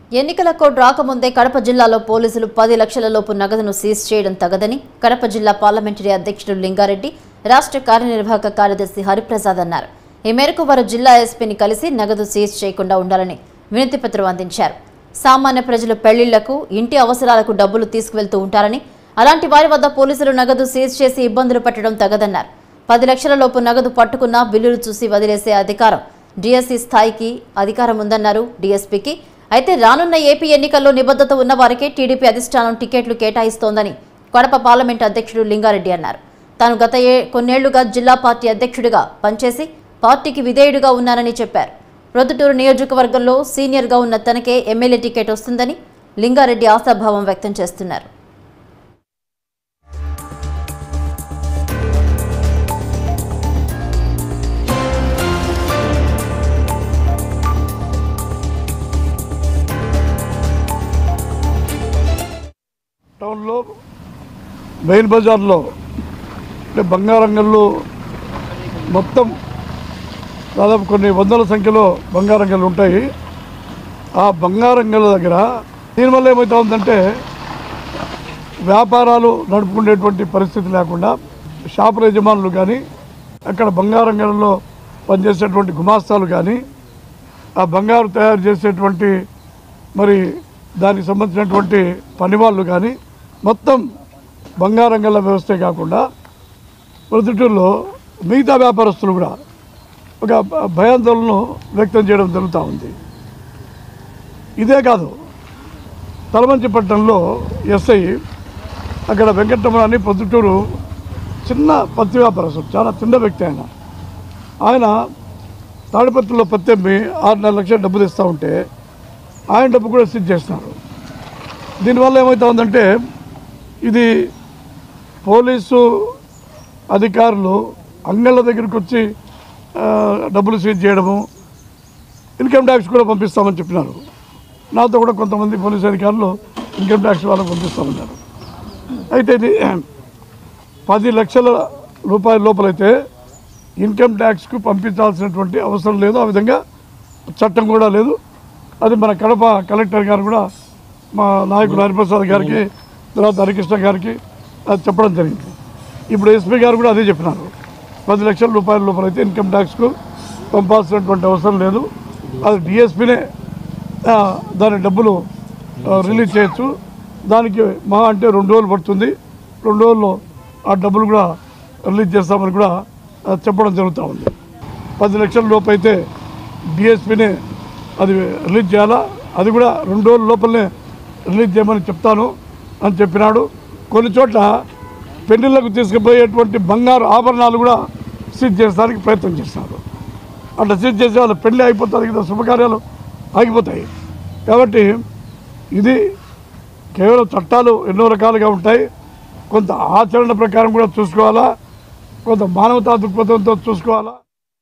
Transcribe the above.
ఎన్నికల కోడ్ రాకముందే కడప జిల్లాలో పోలీసులు 10 లక్షల లోపు నగదును సీజ్ చేయడం తగదని కడప జిల్లా పార్లమెంటరీ అధ్యక్షుడు లింగారెడ్డి, రాష్ట్ర కార్యనిర్వాహక కార్యదర్శి హరిప్రసాద్ అన్నారు. ఈ మేరకు వారు జిల్లా ఎస్పీని కలిసి నగదు సీజ్ చేయకుండా ఉండాలని వినతి పత్రం అందించారు. సామాన్య ప్రజలు పెళ్లిళ్లకు, ఇంటి అవసరాలకు డబ్బులు తీసుకువెళ్తూ ఉంటారని, అలాంటి వారి వద్ద పోలీసులు నగదు సీజ్ చేసి ఇబ్బందులు పెట్టడం తగదన్నారు. 10 లక్షల లోపు నగదు పట్టుకున్నా బిల్లులు చూసి వదిలేసే అధికారం డీఎస్సీ స్థాయికి అధికారం ఉందన్నారు డీఎస్పీకి. అయితే రానున్న ఏపీ ఎన్నికల్లో నిబద్ధత ఉన్న వారికే టీడీపీ అధిష్టానం టికెట్లు కేటాయిస్తోందని కడప పార్లమెంట్ అధ్యక్షుడు లింగారెడ్డి అన్నారు. తాను గత కొన్నేళ్లుగా జిల్లా పార్టీ అధ్యక్షుడిగా పనిచేసి పార్టీకి విధేయుడిగా ఉన్నానని చెప్పారు. ప్రొద్దుటూరు నియోజకవర్గంలో సీనియర్గా ఉన్న తనకే ఎమ్మెల్యే టికెట్ వస్తుందని లింగారెడ్డి ఆశాభావం వ్యక్తం చేస్తున్నారు. టౌన్లో మెయిన్ బజార్లో అంటే బంగారంగళ్ళు మొత్తం దాదాపు కొన్ని వందల సంఖ్యలో బంగారంగళ్ళు ఉంటాయి. ఆ బంగారంగళ్ళ దగ్గర దీనివల్ల ఏమవుతా ఉందంటే వ్యాపారాలు నడుపుకునేటువంటి పరిస్థితి లేకుండా షాపుల యజమానులు కానీ, అక్కడ బంగారంగళ్ళలో పనిచేసేటువంటి గుమాస్తాలు కానీ, ఆ బంగారు తయారు చేసేటువంటి మరి దానికి సంబంధించినటువంటి పనివాళ్ళు కానీ మొత్తం బంగారంగళ్ళ వ్యవస్థే కాకుండా ప్రొద్దుటూరులో మిగతా వ్యాపారస్తులు కూడా ఒక భయాందోళనను వ్యక్తం చేయడం జరుగుతూ ఉంది. ఇదే కాదు, తలమంచిపట్నంలో ఎస్ఐ అక్కడ వెంకటరమణ అని ప్రొద్దుటూరు చిన్న పత్తి వ్యాపారస్తుడు, చాలా చిన్న వ్యక్తి ఆయన తాడిపత్రిలో పత్తి అమ్మి 6-4 లక్షల డబ్బులు ఇస్తూ ఉంటే ఆయన డబ్బు కూడా సీజ్ చేస్తున్నారు. దీనివల్ల ఏమవుతా ఉందంటే ఇది పోలీసు అధికారులు అంగళ్ళ దగ్గరికి వచ్చి డబ్బులు సీజ్ చేయడము, ఇన్కమ్ ట్యాక్స్ కూడా పంపిస్తామని చెప్పినారు. నాతో కూడా కొంతమంది పోలీసు అధికారులు ఇన్కమ్ ట్యాక్స్ వాళ్ళకు పంపిస్తామన్నారు. అయితే ఇది 10 లక్షల రూపాయల లోపలైతే ఇన్కమ్ ట్యాక్స్కు పంపించాల్సినటువంటి అవసరం లేదు, ఆ విధంగా చట్టం కూడా లేదు. అది మన కడప కలెక్టర్ గారు కూడా మా నాయకుడు హరిప్రసాద్ గారికి, తర్వాత హరికృష్ణ గారికి అది చెప్పడం జరిగింది. ఇప్పుడు ఎస్పీ గారు కూడా అదే చెప్పినారు, 10 లక్షల రూపాయల లోపలైతే ఇన్కమ్ ట్యాక్స్కు పంపాల్సినటువంటి అవసరం లేదు, అది డిఎస్పీనే దాని డబ్బులు రిలీజ్ చేయొచ్చు, దానికి మా అంటే 2 రోజులు పడుతుంది, 2 రోజుల్లో ఆ డబ్బులు కూడా రిలీజ్ చేస్తామని కూడా చెప్పడం జరుగుతూ ఉంది. 10 లక్షల లోపు అయితే డిఎస్పీనే అది రిలీజ్ చేయాలా, అది కూడా 2 రోజుల లోపలనే రిలీజ్ చేయమని చెప్తాను అని చెప్పినాడు. కొన్ని చోట్ల పెళ్లిళ్లకు తీసుకుపోయేటువంటి బంగారు ఆభరణాలు కూడా సీజ్ చేయడానికి ప్రయత్నం చేస్తారు. అట్లా సీజ్ చేసే వాళ్ళ పెళ్లి అయిపోతుంది కదా, శుభకార్యాలు ఆగిపోతాయి. కాబట్టి ఇది కేవలం చట్టాలు ఎన్నో రకాలుగా ఉంటాయి, కొంత ఆచరణ ప్రకారం కూడా చూసుకోవాలా, కొంత మానవతా దృక్పథంతో చూసుకోవాలా.